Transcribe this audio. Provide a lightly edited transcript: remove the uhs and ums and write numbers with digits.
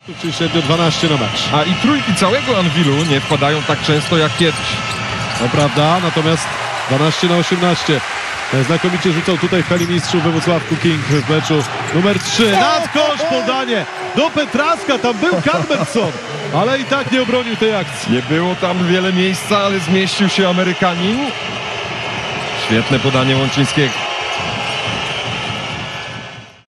Czyli średnio 12 na mecz. A i trójki całego Anwilu nie wpadają tak często jak kiedyś. To prawda, natomiast 12 na 18. Znakomicie rzucał tutaj w hali mistrzów we Włocławku King w meczu numer 3. Nad kosz podanie do Petraska, tam był Cadmerson, ale i tak nie obronił tej akcji. Nie było tam wiele miejsca, ale zmieścił się Amerykanin. Świetne podanie Łączyńskiego.